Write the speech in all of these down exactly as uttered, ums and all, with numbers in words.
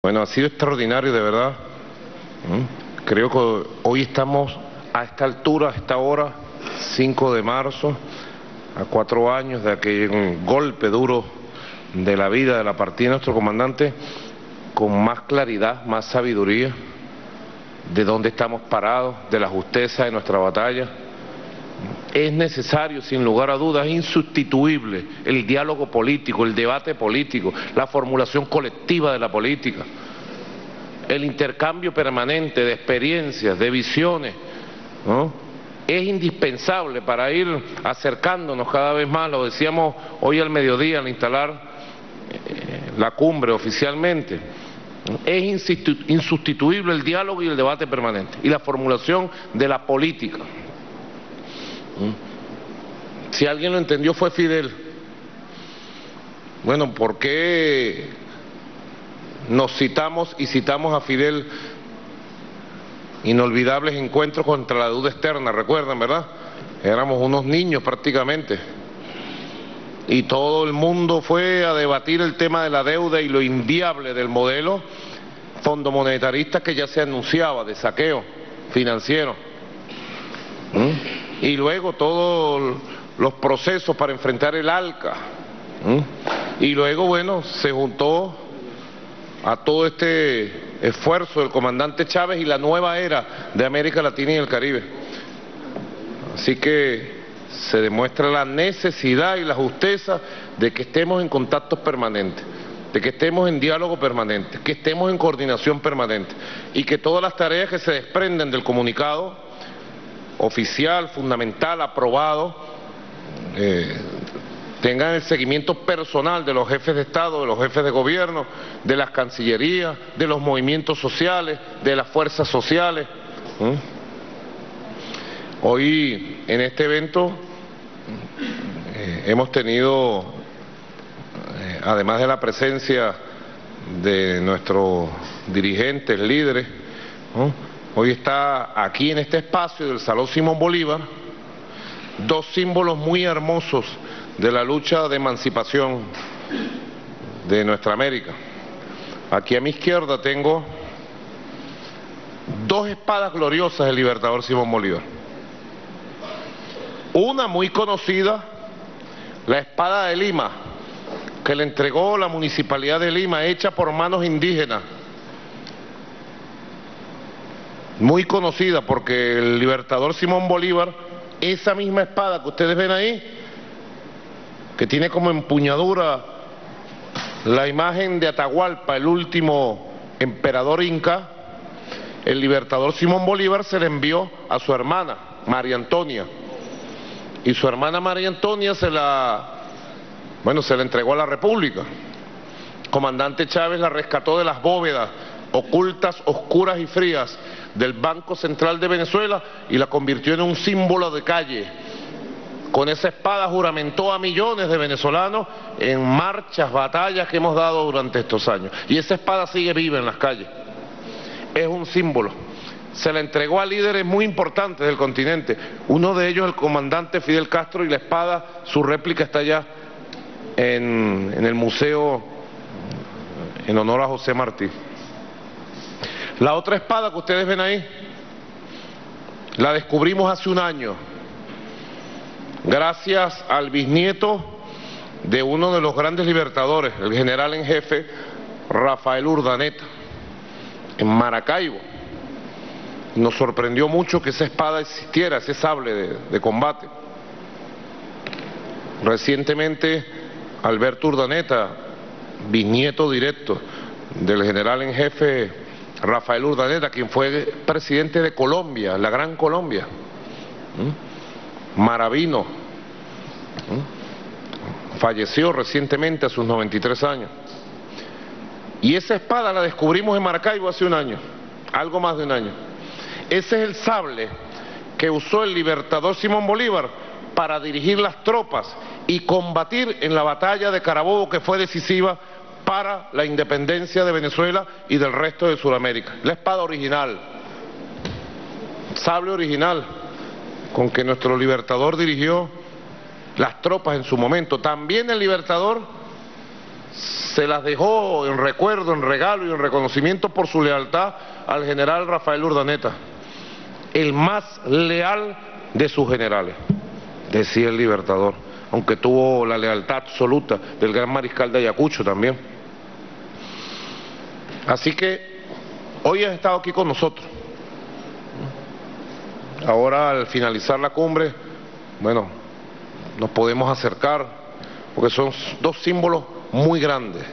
Bueno, ha sido extraordinario, de verdad. Creo que hoy estamos a esta altura, a esta hora, cinco de marzo, a cuatro años de aquel golpe duro de la vida, de la partida de nuestro comandante, con más claridad, más sabiduría, de dónde estamos parados, de la justeza de nuestra batalla. Es necesario, sin lugar a dudas, es insustituible el diálogo político, el debate político, la formulación colectiva de la política, el intercambio permanente de experiencias, de visiones, ¿no? Es indispensable para ir acercándonos cada vez más, lo decíamos hoy al mediodía al instalar eh, la cumbre oficialmente. Es insustituible el diálogo y el debate permanente y la formulación de la política. Si alguien lo entendió fue Fidel. Bueno, ¿por qué nos citamos y citamos a Fidel? Inolvidables encuentros contra la deuda externa, recuerdan, ¿verdad? Éramos unos niños prácticamente. Y todo el mundo fue a debatir el tema de la deuda y lo inviable del modelo fondomonetarista que ya se anunciaba, de saqueo financiero. ¿Mm? Y luego todos los procesos para enfrentar el ALCA. ¿Mm? Y luego, bueno, se juntó a todo este esfuerzo del comandante Chávez y la nueva era de América Latina y el Caribe. Así que se demuestra la necesidad y la justeza de que estemos en contactos permanentes, de que estemos en diálogo permanente, que estemos en coordinación permanente y que todas las tareas que se desprenden del comunicado oficial, fundamental, aprobado, eh, tengan el seguimiento personal de los jefes de Estado, de los jefes de gobierno, de las cancillerías, de los movimientos sociales, de las fuerzas sociales. ¿Mm? Hoy en este evento eh, hemos tenido, eh, además de la presencia de nuestros dirigentes, líderes, ¿no? Hoy está aquí en este espacio del Salón Simón Bolívar dos símbolos muy hermosos de la lucha de emancipación de nuestra América. Aquí a mi izquierda tengo dos espadas gloriosas del libertador Simón Bolívar. Una muy conocida, la espada de Lima, que le entregó la Municipalidad de Lima, hecha por manos indígenas. Muy conocida porque el libertador Simón Bolívar, esa misma espada que ustedes ven ahí, que tiene como empuñadura la imagen de Atahualpa, el último emperador inca, el libertador Simón Bolívar se la envió a su hermana, María Antonia. Y su hermana María Antonia se la, bueno, se la entregó a la República. El comandante Chávez la rescató de las bóvedas ocultas, oscuras y frías del Banco Central de Venezuela y la convirtió en un símbolo de calle. Con esa espada juramentó a millones de venezolanos en marchas, batallas que hemos dado durante estos años. Y esa espada sigue viva en las calles. Es un símbolo. Se la entregó a líderes muy importantes del continente. Uno de ellos el comandante Fidel Castro, y la espada, su réplica está allá en, en el museo en honor a José Martí. La otra espada que ustedes ven ahí, la descubrimos hace un año, gracias al bisnieto de uno de los grandes libertadores, el general en jefe Rafael Urdaneta, en Maracaibo. Nos sorprendió mucho que esa espada existiera, ese sable de, de combate. Recientemente, Alberto Urdaneta, bisnieto directo del general en jefe Rafael Urdaneta, quien fue presidente de Colombia, la Gran Colombia, ¿Mm? Maravino, ¿Mm? falleció recientemente a sus noventa y tres años. Y esa espada la descubrimos en Maracaibo hace un año, algo más de un año. Ese es el sable que usó el libertador Simón Bolívar para dirigir las tropas y combatir en la batalla de Carabobo, que fue decisiva para la independencia de Venezuela y del resto de Sudamérica. La espada original, sable original, con que nuestro libertador dirigió las tropas en su momento. También el libertador se las dejó en recuerdo, en regalo y en reconocimiento por su lealtad al general Rafael Urdaneta, el más leal de sus generales, decía el Libertador, aunque tuvo la lealtad absoluta del gran mariscal de Ayacucho también. Así que hoy has estado aquí con nosotros. Ahora, al finalizar la cumbre, bueno, nos podemos acercar, porque son dos símbolos muy grandes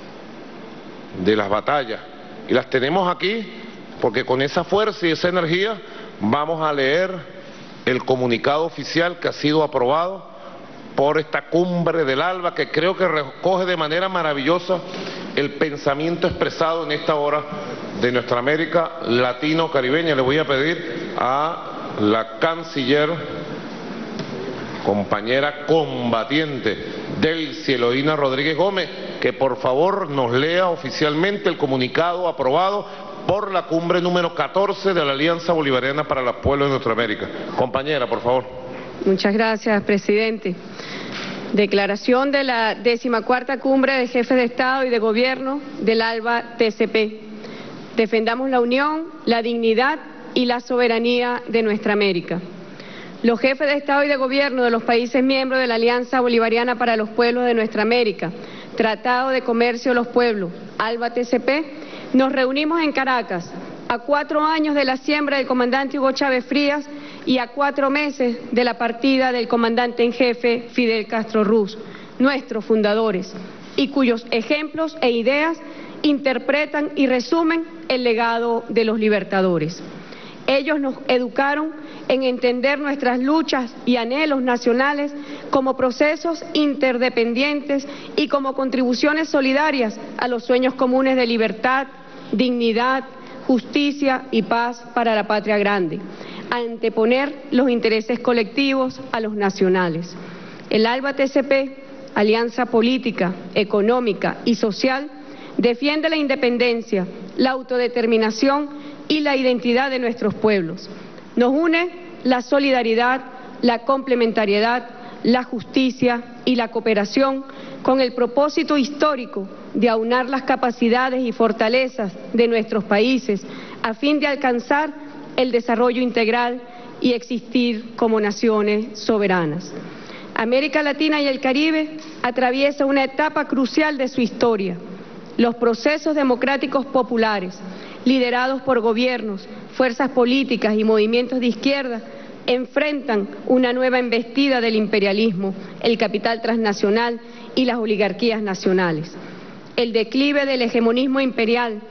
de las batallas, y las tenemos aquí porque con esa fuerza y esa energía vamos a leer el comunicado oficial que ha sido aprobado por esta cumbre del ALBA, que creo que recoge de manera maravillosa el pensamiento expresado en esta hora de nuestra América latino-caribeña. Le voy a pedir a la canciller, compañera combatiente Delcy Eloína Rodríguez Gómez, que por favor nos lea oficialmente el comunicado aprobado por la cumbre número catorce de la Alianza Bolivariana para los Pueblos de Nuestra América. Compañera, por favor. Muchas gracias, presidente. Declaración de la decimacuarta cumbre de jefes de Estado y de Gobierno del ALBA T C P. Defendamos la unión, la dignidad y la soberanía de nuestra América. Los jefes de Estado y de Gobierno de los países miembros de la Alianza Bolivariana para los Pueblos de Nuestra América, Tratado de Comercio de los Pueblos, ALBA T C P, nos reunimos en Caracas a cuatro años de la siembra del comandante Hugo Chávez Frías y a cuatro meses de la partida del comandante en jefe Fidel Castro Ruz, nuestros fundadores, y cuyos ejemplos e ideas interpretan y resumen el legado de los libertadores. Ellos nos educaron en entender nuestras luchas y anhelos nacionales como procesos interdependientes y como contribuciones solidarias a los sueños comunes de libertad, dignidad, justicia y paz para la patria grande, anteponer los intereses colectivos a los nacionales. El ALBA T C P, alianza política, económica y social, defiende la independencia, la autodeterminación y la identidad de nuestros pueblos. Nos une la solidaridad, la complementariedad, la justicia y la cooperación con el propósito histórico de aunar las capacidades y fortalezas de nuestros países a fin de alcanzar el desarrollo integral y existir como naciones soberanas. América Latina y el Caribe atraviesa una etapa crucial de su historia. Los procesos democráticos populares, liderados por gobiernos, fuerzas políticas y movimientos de izquierda, enfrentan una nueva embestida del imperialismo, el capital transnacional y las oligarquías nacionales. El declive del hegemonismo imperial,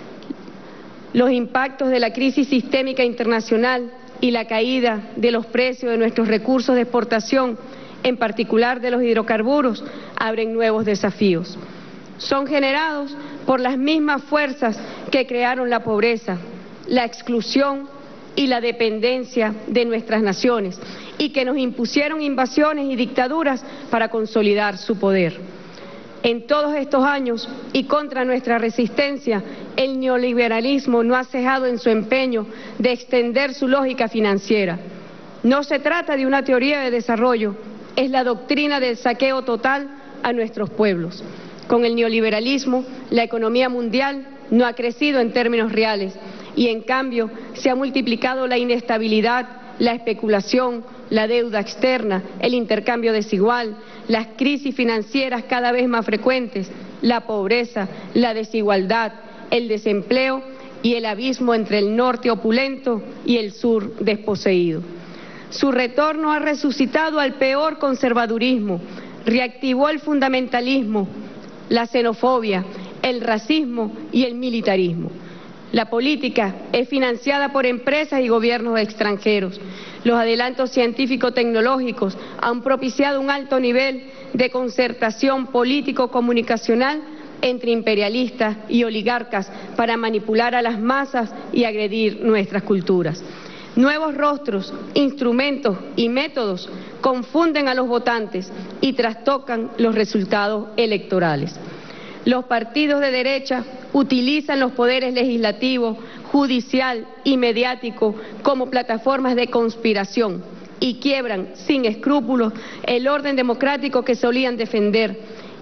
los impactos de la crisis sistémica internacional y la caída de los precios de nuestros recursos de exportación, en particular de los hidrocarburos, abren nuevos desafíos. Son generados por las mismas fuerzas que crearon la pobreza, la exclusión y la dependencia de nuestras naciones y que nos impusieron invasiones y dictaduras para consolidar su poder. En todos estos años y contra nuestra resistencia, el neoliberalismo no ha cesado en su empeño de extender su lógica financiera. No se trata de una teoría de desarrollo, es la doctrina del saqueo total a nuestros pueblos. Con el neoliberalismo, la economía mundial no ha crecido en términos reales y, en cambio, se ha multiplicado la inestabilidad, la especulación, la deuda externa, el intercambio desigual, las crisis financieras cada vez más frecuentes, la pobreza, la desigualdad, el desempleo y el abismo entre el norte opulento y el sur desposeído. Su retorno ha resucitado al peor conservadurismo, reactivó el fundamentalismo, la xenofobia, el racismo y el militarismo. La política es financiada por empresas y gobiernos extranjeros. Los adelantos científico-tecnológicos han propiciado un alto nivel de concertación político-comunicacional entre imperialistas y oligarcas para manipular a las masas y agredir nuestras culturas. Nuevos rostros, instrumentos y métodos confunden a los votantes y trastocan los resultados electorales. Los partidos de derecha utilizan los poderes legislativo, judicial y mediático como plataformas de conspiración y quiebran sin escrúpulos el orden democrático que solían defender,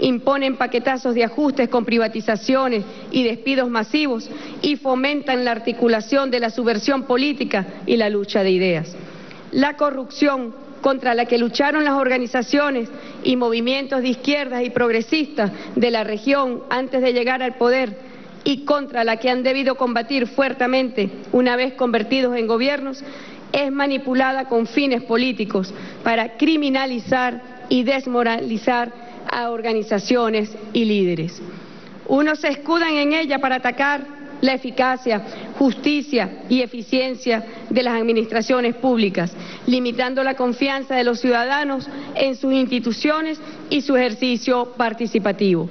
imponen paquetazos de ajustes con privatizaciones y despidos masivos y fomentan la articulación de la subversión política y la lucha de ideas. La corrupción contra la que lucharon las organizaciones y movimientos de izquierdas y progresistas de la región antes de llegar al poder y contra la que han debido combatir fuertemente una vez convertidos en gobiernos, es manipulada con fines políticos para criminalizar y desmoralizar a organizaciones y líderes. Unos se escudan en ella para atacar la eficacia, justicia y eficiencia de las administraciones públicas, limitando la confianza de los ciudadanos en sus instituciones y su ejercicio participativo.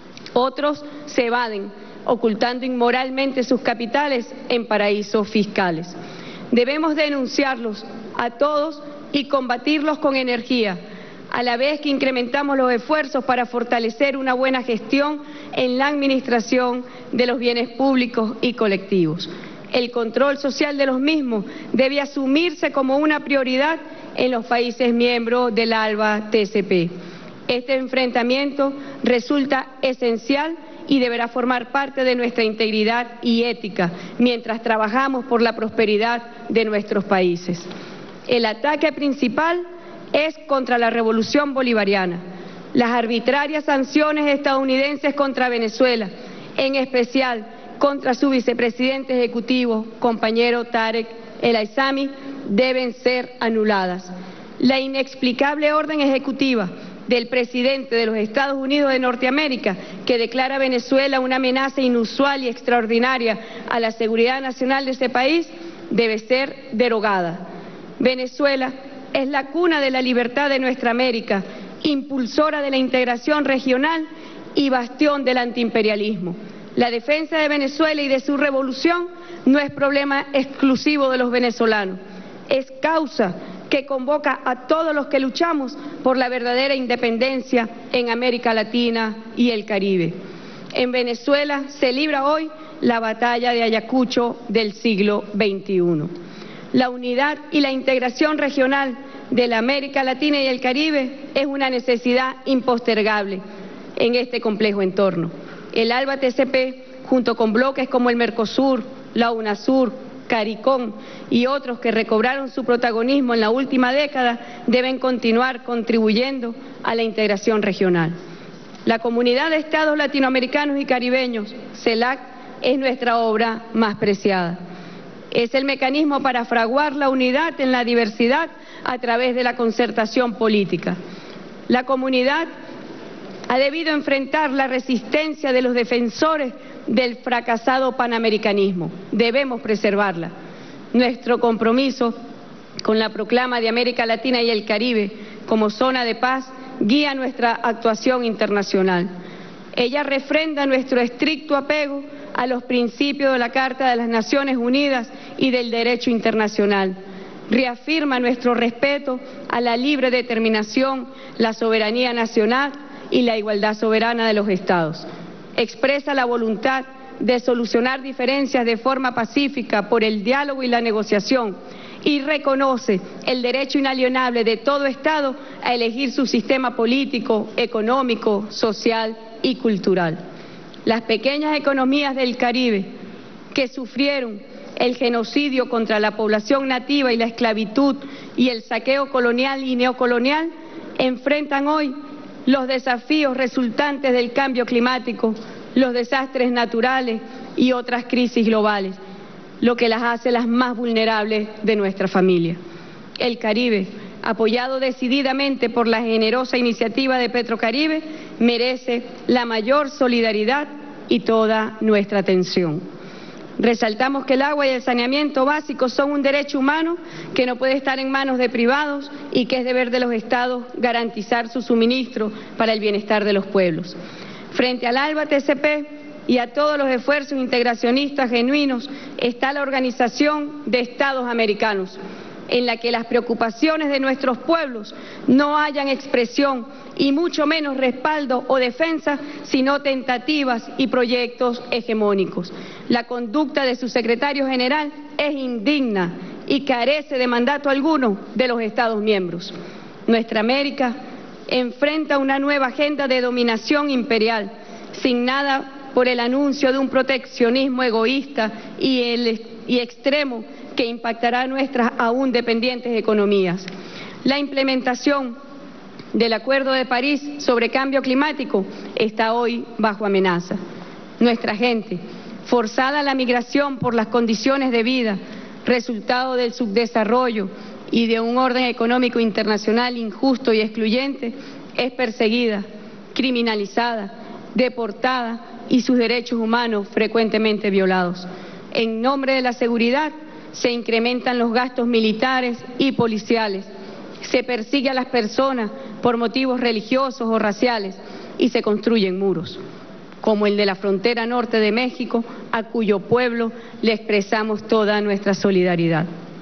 Otros se evaden, ocultando inmoralmente sus capitales en paraísos fiscales. Debemos denunciarlos a todos y combatirlos con energía, a la vez que incrementamos los esfuerzos para fortalecer una buena gestión en la administración de los bienes públicos y colectivos. El control social de los mismos debe asumirse como una prioridad en los países miembros del ALBA T C P. Este enfrentamiento resulta esencial y deberá formar parte de nuestra integridad y ética mientras trabajamos por la prosperidad de nuestros países. El ataque principal es contra la revolución bolivariana. Las arbitrarias sanciones estadounidenses contra Venezuela, en especial contra su vicepresidente ejecutivo, compañero Tarek El Aissami, deben ser anuladas. La inexplicable orden ejecutiva del presidente de los Estados Unidos de Norteamérica, que declara a Venezuela una amenaza inusual y extraordinaria a la seguridad nacional de ese país, debe ser derogada. Venezuela es la cuna de la libertad de nuestra América, impulsora de la integración regional y bastión del antiimperialismo. La defensa de Venezuela y de su revolución no es problema exclusivo de los venezolanos, es causa que convoca a todos los que luchamos por la verdadera independencia en América Latina y el Caribe. En Venezuela se libra hoy la batalla de Ayacucho del siglo veintiuno. La unidad y la integración regional de la América Latina y el Caribe es una necesidad impostergable en este complejo entorno. El ALBA T C P, junto con bloques como el Mercosur, la UNASUR, CARICOM y otros que recobraron su protagonismo en la última década, deben continuar contribuyendo a la integración regional. La Comunidad de Estados Latinoamericanos y Caribeños, CELAC, es nuestra obra más preciada. Es el mecanismo para fraguar la unidad en la diversidad a través de la concertación política. La comunidad ha debido enfrentar la resistencia de los defensores del fracasado panamericanismo. Debemos preservarla. Nuestro compromiso con la proclama de América Latina y el Caribe como zona de paz guía nuestra actuación internacional. Ella refrenda nuestro estricto apego a los principios de la Carta de las Naciones Unidas y del derecho internacional. Reafirma nuestro respeto a la libre determinación, la soberanía nacional y la igualdad soberana de los Estados. Expresa la voluntad de solucionar diferencias de forma pacífica por el diálogo y la negociación y reconoce el derecho inalienable de todo Estado a elegir su sistema político, económico, social y cultural. Las pequeñas economías del Caribe que sufrieron el genocidio contra la población nativa y la esclavitud y el saqueo colonial y neocolonial enfrentan hoy los desafíos resultantes del cambio climático, los desastres naturales y otras crisis globales, lo que las hace las más vulnerables de nuestra familia. El Caribe, apoyado decididamente por la generosa iniciativa de Petrocaribe, merece la mayor solidaridad y toda nuestra atención. Resaltamos que el agua y el saneamiento básico son un derecho humano que no puede estar en manos de privados y que es deber de los Estados garantizar su suministro para el bienestar de los pueblos. Frente al ALBA T C P y a todos los esfuerzos integracionistas genuinos está la Organización de Estados Americanos, en la que las preocupaciones de nuestros pueblos no hayan expresión y mucho menos respaldo o defensa, sino tentativas y proyectos hegemónicos. La conducta de su secretario general es indigna y carece de mandato alguno de los Estados miembros. Nuestra América enfrenta una nueva agenda de dominación imperial, signada por el anuncio de un proteccionismo egoísta y, el, y extremo que impactará nuestras aún dependientes economías. La implementación del Acuerdo de París sobre cambio climático está hoy bajo amenaza. Nuestra gente, forzada a la migración por las condiciones de vida, resultado del subdesarrollo y de un orden económico internacional injusto y excluyente, es perseguida, criminalizada, deportada y sus derechos humanos frecuentemente violados. En nombre de la seguridad se incrementan los gastos militares y policiales, se persigue a las personas por motivos religiosos o raciales y se construyen muros, como el de la frontera norte de México, a cuyo pueblo le expresamos toda nuestra solidaridad.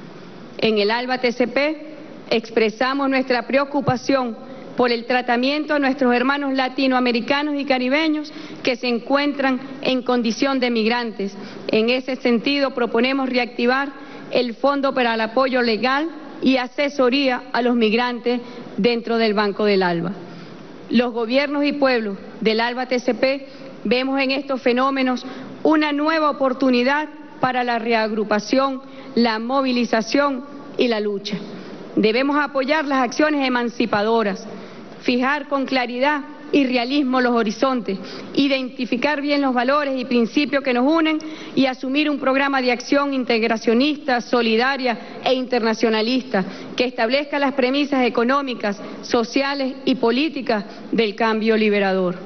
En el ALBA T C P expresamos nuestra preocupación por el tratamiento a nuestros hermanos latinoamericanos y caribeños que se encuentran en condición de migrantes. En ese sentido, proponemos reactivar el Fondo para el Apoyo Legal y Asesoría a los Migrantes dentro del Banco del ALBA. Los gobiernos y pueblos del ALBA T C P vemos en estos fenómenos una nueva oportunidad para la reagrupación, la movilización y la lucha. Debemos apoyar las acciones emancipadoras, fijar con claridad y realismo los horizontes, identificar bien los valores y principios que nos unen y asumir un programa de acción integracionista, solidaria e internacionalista que establezca las premisas económicas, sociales y políticas del cambio liberador.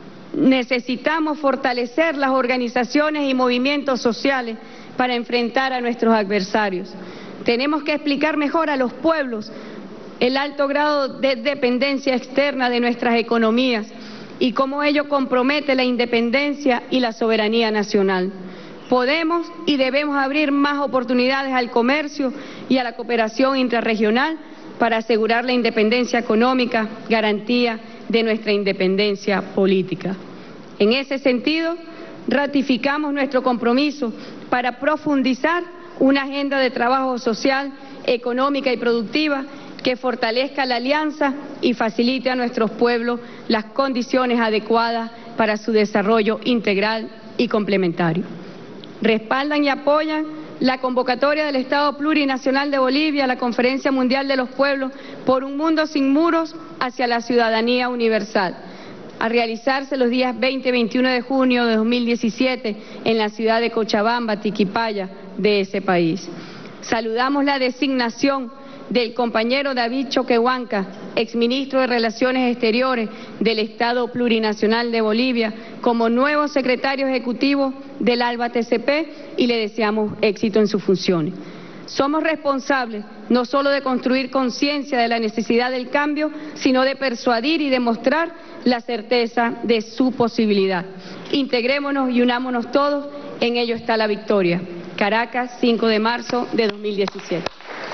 Necesitamos fortalecer las organizaciones y movimientos sociales para enfrentar a nuestros adversarios. Tenemos que explicar mejor a los pueblos el alto grado de dependencia externa de nuestras economías y cómo ello compromete la independencia y la soberanía nacional. Podemos y debemos abrir más oportunidades al comercio y a la cooperación intrarregional para asegurar la independencia económica, garantía de nuestra independencia política. En ese sentido, ratificamos nuestro compromiso para profundizar una agenda de trabajo social, económica y productiva que fortalezca la alianza y facilite a nuestros pueblos las condiciones adecuadas para su desarrollo integral y complementario. Respaldan y apoyan la convocatoria del Estado Plurinacional de Bolivia a la Conferencia Mundial de los Pueblos por un mundo sin muros hacia la ciudadanía universal, a realizarse los días veinte y veintiuno de junio de dos mil diecisiete en la ciudad de Cochabamba, Tiquipaya, de ese país. Saludamos la designación del compañero David Choquehuanca, exministro de Relaciones Exteriores del Estado Plurinacional de Bolivia, como nuevo secretario ejecutivo del ALBA T C P y le deseamos éxito en sus funciones. Somos responsables no solo de construir conciencia de la necesidad del cambio, sino de persuadir y demostrar la certeza de su posibilidad. Integrémonos y unámonos todos, en ello está la victoria. Caracas, cinco de marzo de dos mil diecisiete.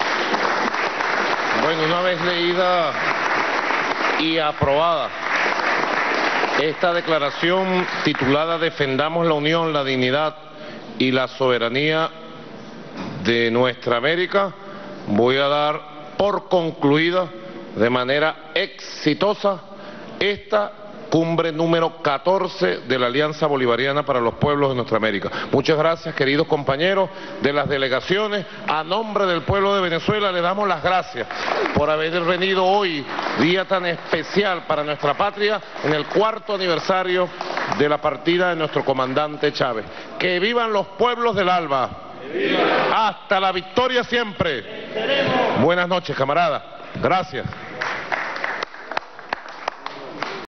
Bueno, una vez leída y aprobada esta declaración titulada Defendamos la unión, la dignidad y la soberanía de nuestra América, voy a dar por concluida de manera exitosa esta cumbre número catorce de la Alianza Bolivariana para los Pueblos de Nuestra América. Muchas gracias, queridos compañeros de las delegaciones. A nombre del pueblo de Venezuela le damos las gracias por haber venido hoy, día tan especial para nuestra patria, en el cuarto aniversario de la partida de nuestro comandante Chávez. ¡Que vivan los pueblos del ALBA! ¡Hasta la victoria siempre! Buenas noches, camaradas. Gracias.